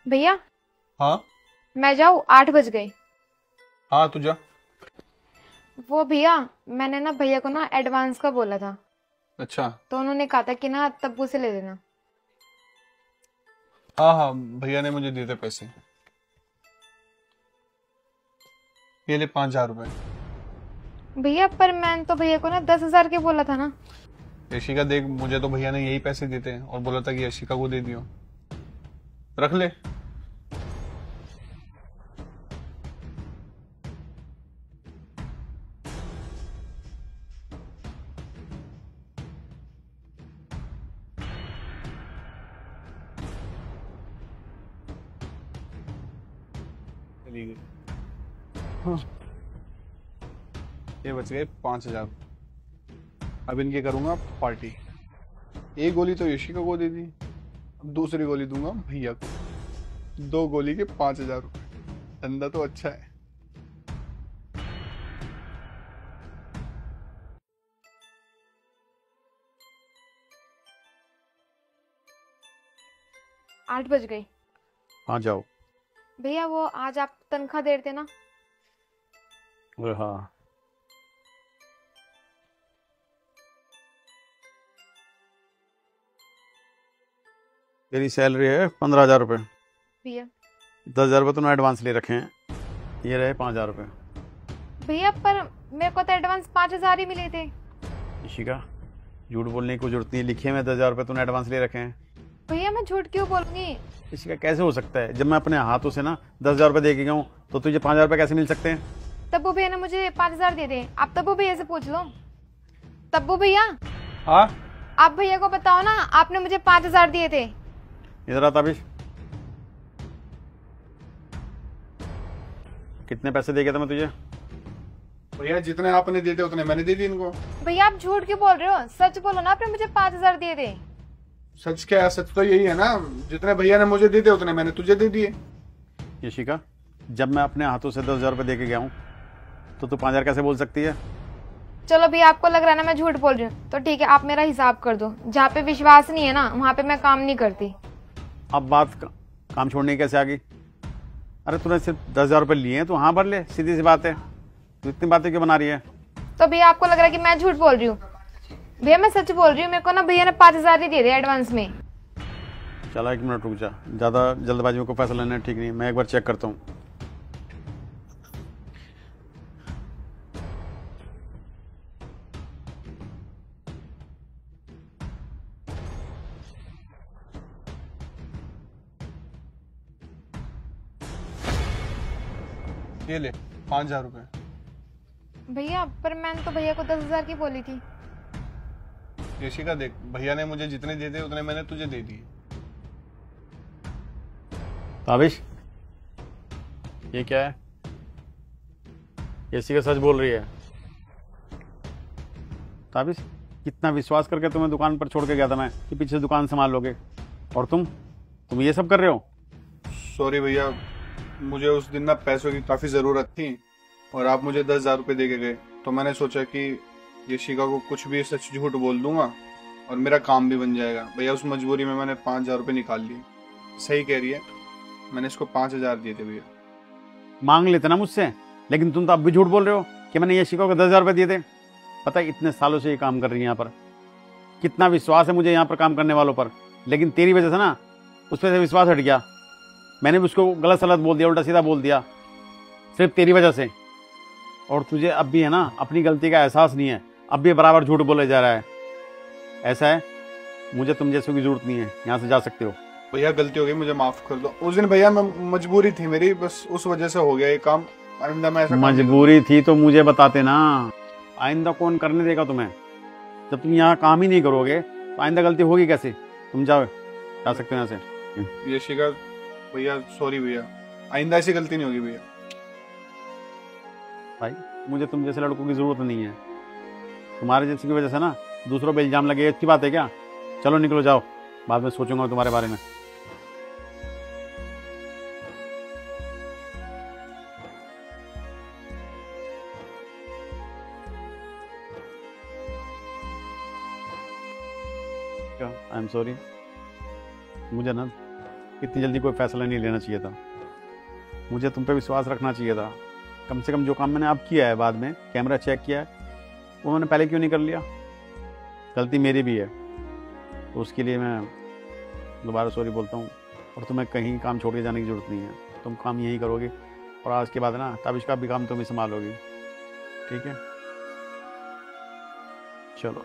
भैया, हाँ। मैं जाऊँ? 8 बज गए। हाँ तू जा। वो भैया, मैंने ना भैया को ना एडवांस का बोला था, अच्छा। तो उन्होंने कहा था कि ना तब्बू से ले लेना। हाँ हाँ, भैया ने मुझे दिए थे पैसे। ये ले 5,000 रुपए। भैया, पर मैंने तो भैया को ना 10,000 के बोला था ना। यशिका देख, मुझे तो भैया ने यही पैसे दिए थे और बोला था कि यशिका को दे दियो। रख ले। चली गई। हाँ। ये बच गए 5,000। अब इनकी करूंगा पार्टी। एक गोली तो यशिका को दे दी, अब दूसरी गोली दूंगा भैया को। 2 गोली के 5,000 रुपए। धंधा तो अच्छा है। 8 बज गए। हाँ जाओ। भैया, वो आज आप तनख्वाह दे देते ना। अरे हाँ। तेरी सैलरी है 15,000 रुपये। भैया। 10,000 रुपये तूने एडवांस ले रखे हैं, ये रहे 5,000 रुपये। भैया, पर मेरे को तो एडवांस 5,000 ही मिले थे। इशिका, झूठ बोलने की कोई जरूरत नहीं है, लिखे में 10,000 रुपये तूने एडवांस ले रखे हैं। भैया, मैं झूठ क्यों बोलूंगी? इशिका कैसे हो सकता है, जब मैं अपने हाथों से ना 10,000 रुपये दे के गया हूँ तो तुझे 5,000 रुपये कैसे मिल सकते हैं? तब्बू भैया ने मुझे 5,000 दे दे। आप तब्बू भैया से पूछ लो। तब्बू भैया, हाँ। आप भैया को बताओ ना, आपने मुझे 5,000 दिए थे। इधर आता अभी। कितने पैसे दे गया था मैं तुझे? भैया जितने आपने दिए थे उतने मैंने दे दिए इनको। भैया, आप झूठ क्यों बोल रहे हो? सच बोलो ना, आपने मुझे 5,000 दिए थे। सच क्या है? सच तो यही है ना, जितने भैया ने मुझे दिए थे उतने मैंने तुझे दे दिए। यशिका, जब मैं अपने हाथों से 10,000 रुपये दे के गया हूँ तो तू 5,000 कैसे बोल सकती है? चलो भैया, आपको लग रहा है ना मैं झूठ बोल रही हूँ, तो ठीक है, आप मेरा हिसाब कर दो। जहाँ पे विश्वास नहीं है ना, वहाँ पे मैं काम नहीं करती। अब काम छोड़ने की कैसे आ गई? अरे तूने सिर्फ 10,000 रुपये लिए हैं तो हाँ भर ले, सीधी सी बात है। तू इतनी बातें क्यों बना रही है? तो भैया, आपको लग रहा है कि मैं झूठ बोल रही हूँ? भैया, मैं सच बोल रही हूँ। मेरे को ना भैया ने 5,000 ही दिए थे एडवांस में। चला 1 मिनट रुक जा, ज़्यादा जल्दबाजी में को फैसला लेना ठीक नहीं, मैं एक बार चेक करता हूँ। ये ले 5,000 रुपये। भैया, पर मैंने तो भैया को 10,000 की बोली थी। यशिका देख, भैया ने मुझे जितने दिए थे उतने मैंने तुझे दे दिए। ताबिश, ये क्या है? यशिका सच बोल रही है। ताबिश, कितना विश्वास करके तुम्हें दुकान पर छोड़ के गया था मैं कि पीछे दुकान संभाल लोगे, और तुम ये सब कर रहे हो? सॉरी भैया, मुझे उस दिन ना पैसों की काफी जरूरत थी और आप मुझे 10,000 रुपये दे के गए, तो मैंने सोचा कि यशिका को कुछ भी सच झूठ बोल दूंगा और मेरा काम भी बन जाएगा। भैया उस मजबूरी में मैंने 5,000 रुपये निकाल लिए। सही कह रही है, मैंने इसको 5,000 दिए थे भैया। मांग लेते ना मुझसे, लेकिन तुम तो अब भी झूठ बोल रहे हो कि मैंने यशिका को 10,000 रुपये दिए थे। पता है इतने सालों से ये काम कर रही है यहाँ पर, कितना विश्वास है मुझे यहाँ पर काम करने वालों पर, लेकिन तेरी वजह से ना उस पर से विश्वास हट गया। मैंने भी उसको गलत सलत बोल दिया, उल्टा सीधा बोल दिया, सिर्फ तेरी वजह से। और तुझे अब भी है ना अपनी गलती का एहसास नहीं है, अब भी बराबर झूठ बोले जा रहा है। ऐसा है, मुझे तुम जैसों की जरूरत नहीं है, यहाँ से जा सकते हो। भैया गलती हो गई, मुझे माफ कर दो। उस दिन भैया मैं मजबूरी थी मेरी, बस उस वजह से हो गया ये काम। आइंदा मैं ऐसा मजबूरी थी तो मुझे बताते ना, आइंदा कौन करने देगा तुम्हें? जब तुम यहाँ काम ही नहीं करोगे तो आइंदा गलती होगी कैसे? तुम जाओ, जा सकते हो यहाँ से। ये शिका भैया, सॉरी भैया, आइंदा ऐसी गलती नहीं होगी भैया। भाई मुझे तुम जैसे लड़कों की जरूरत नहीं है, तुम्हारे जैसे की वजह से ना दूसरों पे इल्जाम लगे, अच्छी बात है क्या? चलो निकलो, जाओ, बाद में सोचूंगा तुम्हारे बारे में। आई एम सॉरी, मुझे ना इतनी जल्दी कोई फैसला नहीं लेना चाहिए था। मुझे तुम पे विश्वास रखना चाहिए था। कम से कम जो काम मैंने अब किया है, बाद में कैमरा चेक किया है, उन्होंने पहले क्यों नहीं कर लिया? गलती मेरी भी है, तो उसके लिए मैं दोबारा सॉरी बोलता हूँ। और तुम्हें कहीं काम छोड़ के जाने की ज़रूरत नहीं है, तुम काम यही करोगे और आज के बाद ना ताबिश का भी काम तुम ही संभालोगी, ठीक है? चलो,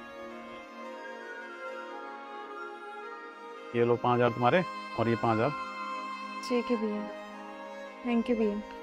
ये लो 5,000 तुम्हारे और ये 5,000। ठीक है भैया, थैंक यू भैया।